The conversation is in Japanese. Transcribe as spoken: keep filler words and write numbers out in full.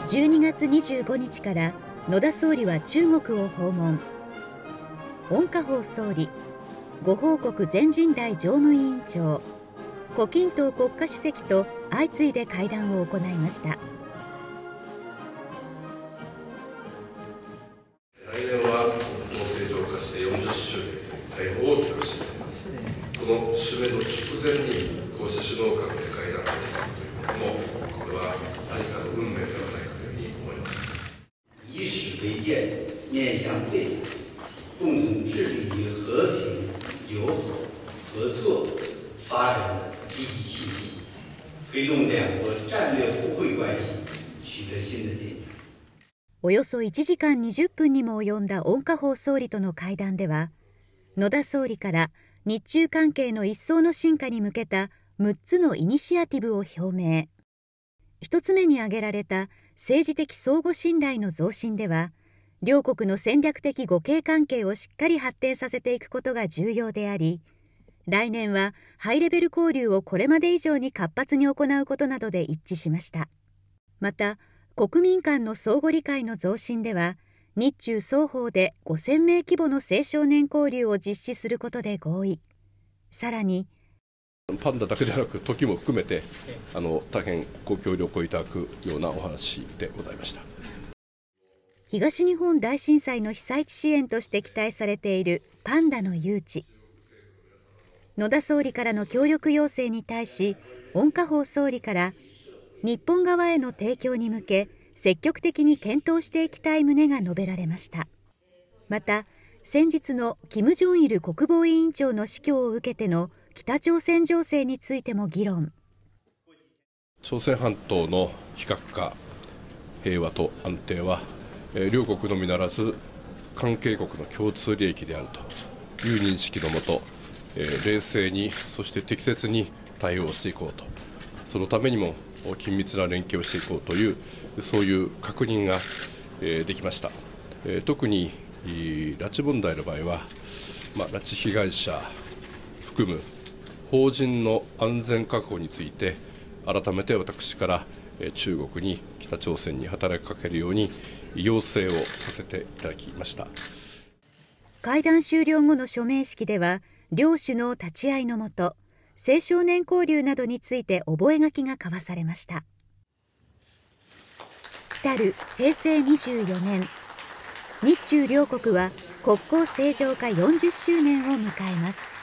じゅうにがつにじゅうごにちから野田総理は中国を訪問。温家宝総理、ご報告全人代常務委員長、胡錦涛国家主席と相次いで会談を行いました。 来年は国交正常化してよんじゅっしゅうねんという大変大きな節目であります。その節目の直前にこうした首脳間で会談ができるということも、これは何かの運命ではないかというふうに思います。 以史为鉴，面向未来，共同致力于和平、友好、合作、发展的积极信息，推动两国战略互惠关系取得新的进展。 およそいちじかんにじゅっぷんにも及んだ温家宝総理との会談では、野田総理から日中関係の一層の深化に向けたむっつのイニシアティブを表明。一つ目に挙げられた政治的相互信頼の増進では、両国の戦略的互恵関係をしっかり発展させていくことが重要であり、来年はハイレベル交流をこれまで以上に活発に行うことなどで一致しました。また、国民間の相互理解の増進では、日中双方でごせんめい規模の青少年交流を実施することで合意。さらに、 パンダだけでなく時も含めてあの大変ご協力をいただくようなお話でございました。 東日本大震災の被災地支援として期待されているパンダの誘致。野田総理からの協力要請に対し、温家宝総理から日本側への提供に向け積極的に検討していきたい旨が述べられました。また、先日の金正日国防委員長の死去を受けての北朝鮮情勢についても議論。 朝鮮半島の非核化、平和と安定は、えー、両国のみならず関係国の共通利益であるという認識のもと、えー、冷静にそして適切に対応していこうと、そのためにも緊密な連携をしていこうというそういう確認が、えー、できました。えー、特に拉致問題の場合は、まあ、拉致被害者含む邦人の安全確保について改めて私から中国に北朝鮮に働きかけるように要請をさせていただきました。 会談終了後の署名式では、両首脳立ち会いのもと青少年交流などについて覚書が交わされました。来るへいせいにじゅうよねん、日中両国は国交正常化よんじゅっしゅうねんを迎えます。